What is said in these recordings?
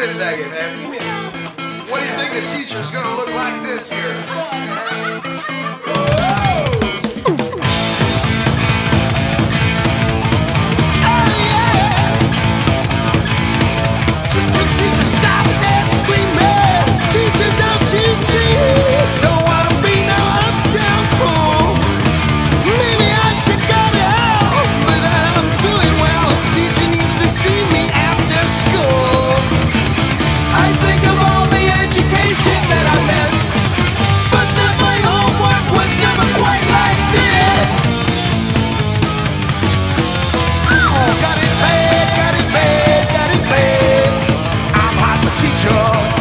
a second, man. What do you think the teacher's gonna look like this year? Teacher, stop that screaming. Teacher, don't you see? Don't wanna be no uptown fool. Maybe I should go to hell, but I'm doing well. Teacher needs to see me after school. I think of all the education that I missed, but then my homework was never quite like this. Oh, got it bad, got it bad, got it bad. I'm hot the teacher.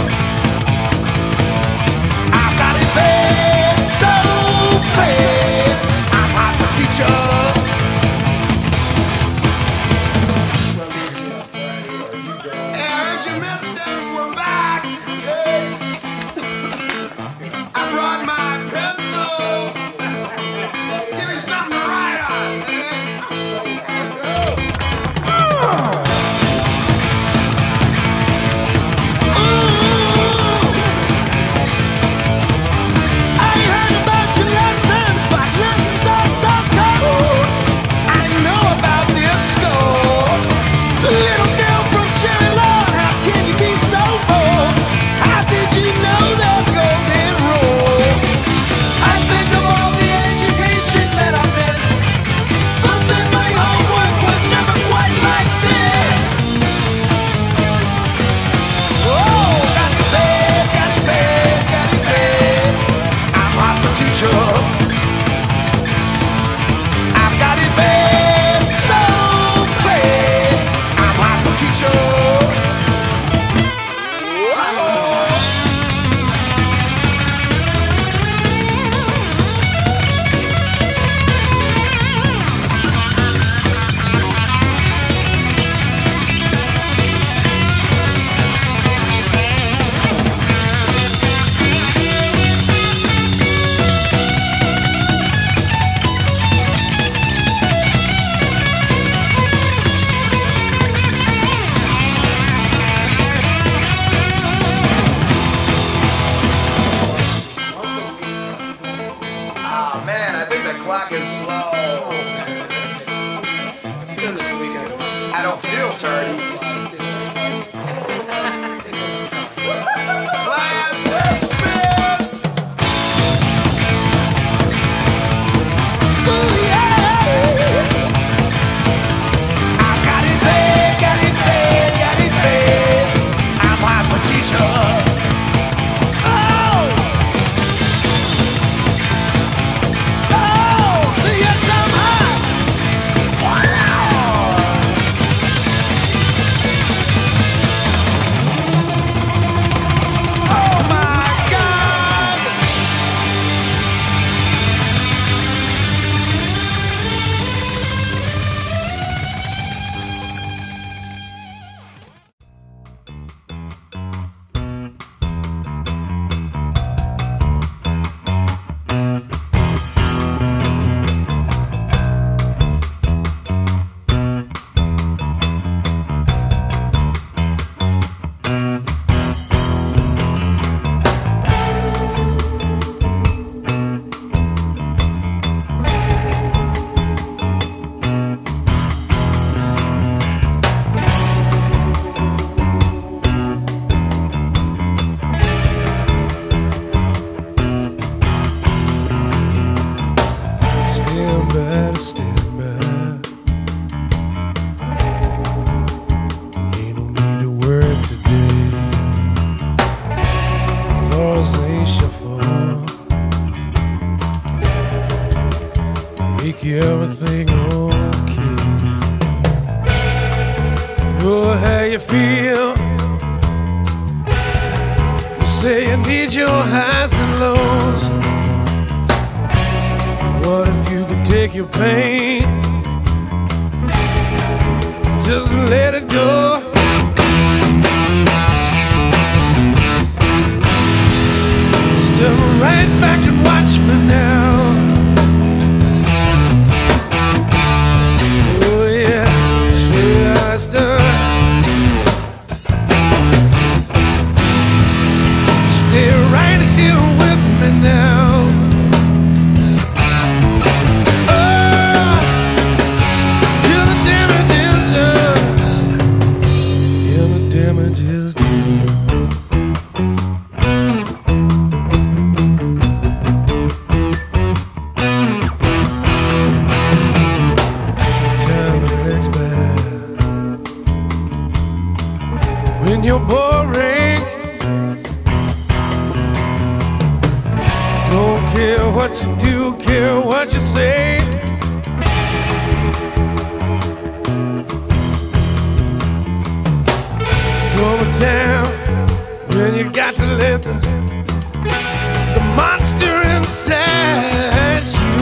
I've got it bad, so bad. I'm hot the teacher. Hey, I heard you missed us. We're back. I brought my pencil. Give me something to write on, man. I heard about your lessons, but lessons are so cold. I know about this school. Little girl from Cherry Lawn, how can you be so bold? How did you know the golden rule? I think of all the education that I missed, but then my homework was never quite like this. Oh, got it bad, got it bad, got it bad. I'm hot the teacher. I've got it bad, so bad. I'm hot the teacher. Oh man, I think the clock is slow. I don't feel turdy. Class dismissed. Ooh, yeah. I've got it bad, got it bad, got it bad. I'm hot the teacher. Oh, yes, I'm hot. Wow. Oh my God. Stand back. You don't need a word today. Thorazine shuffle. Make everything okay. Oh, how you feel? You say you need your highs and lows. What if you could take your pain, just let it go? Step right back and watch me now. Oh yeah, show you how it's done. damage is done. Time to expect when you're boring. Don't care what you do, care what you say. Go to town when you got to let the monster inside you.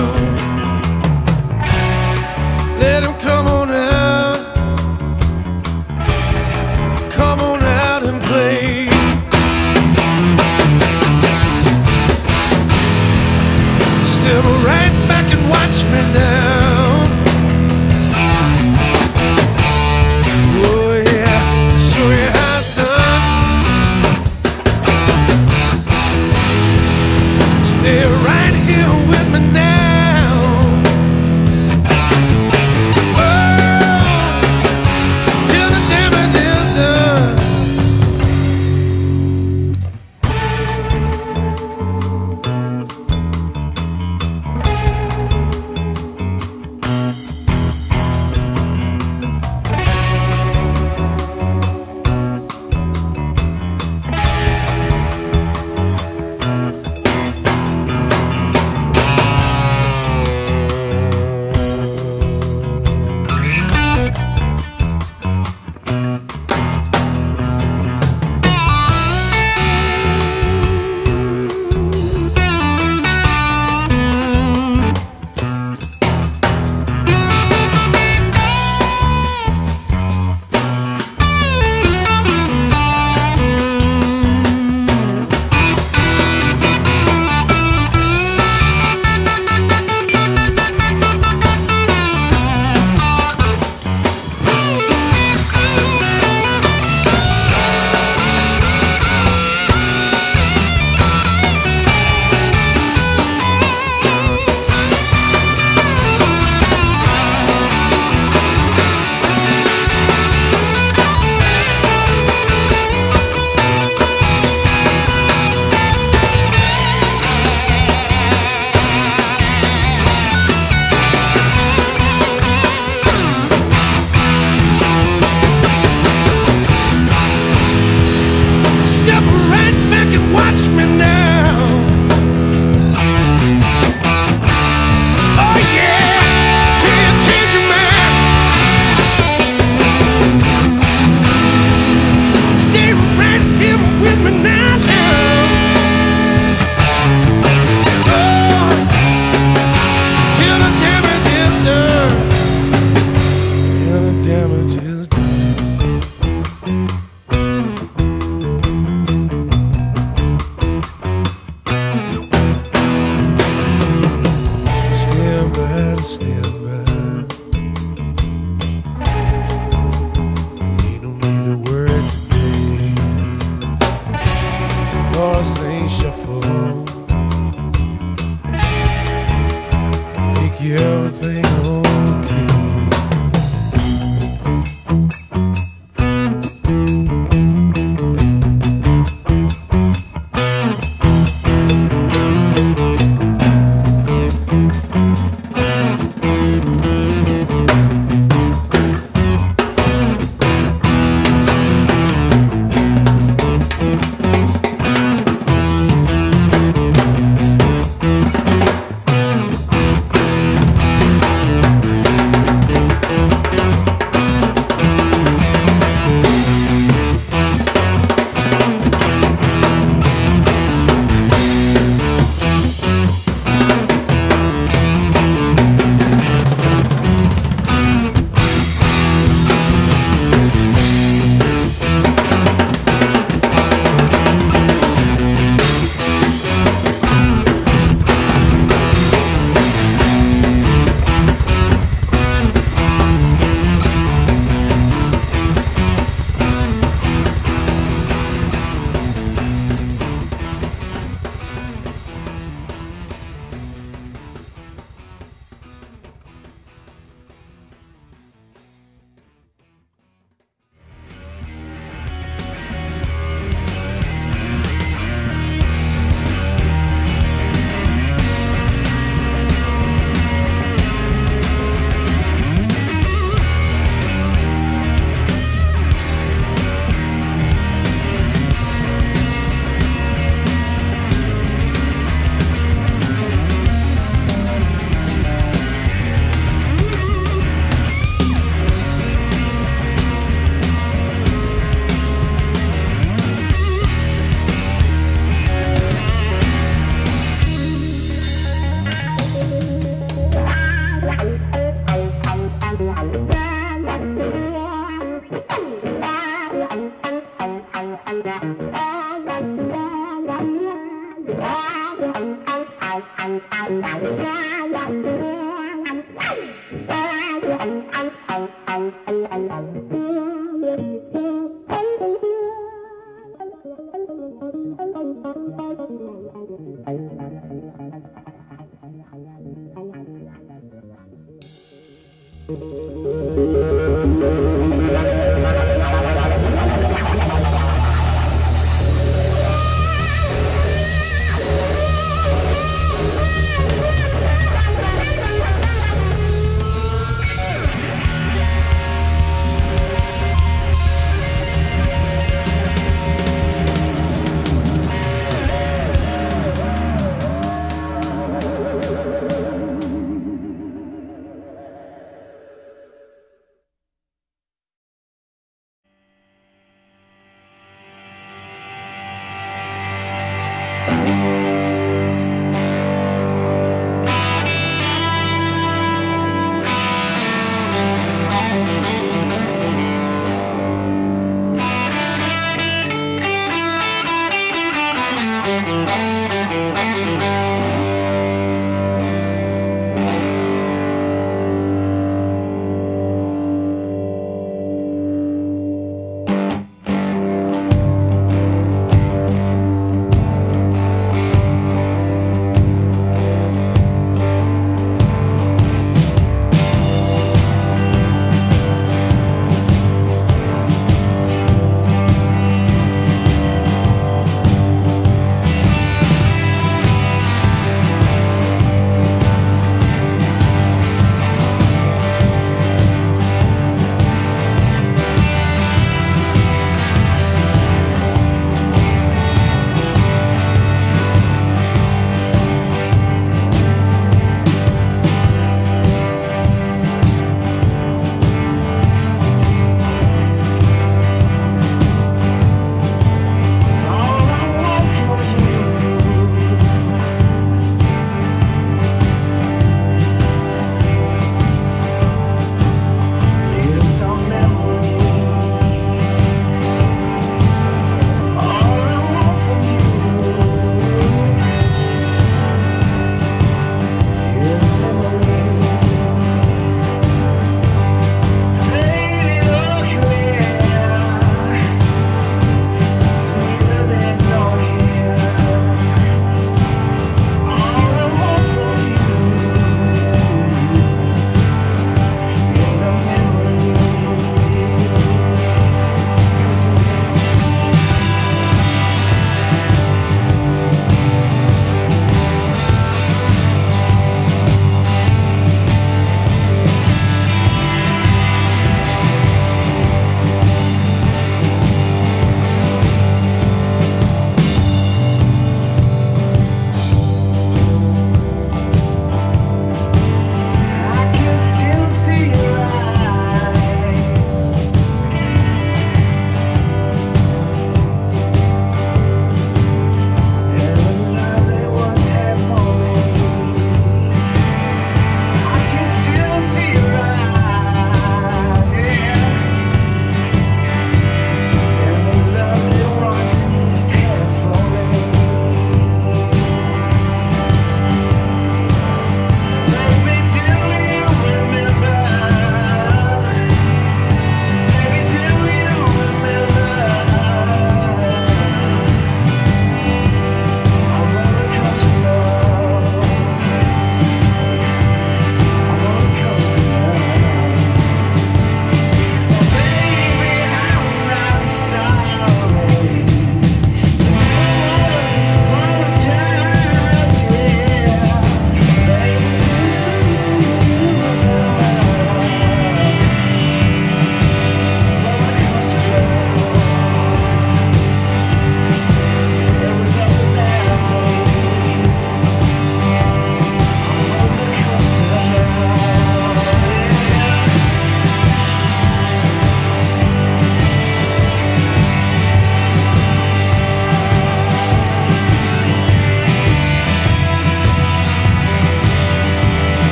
Let him come on out. Come on out and play. Step right back and watch me now. Oh yeah, show you how it's done. Stay right here with me now.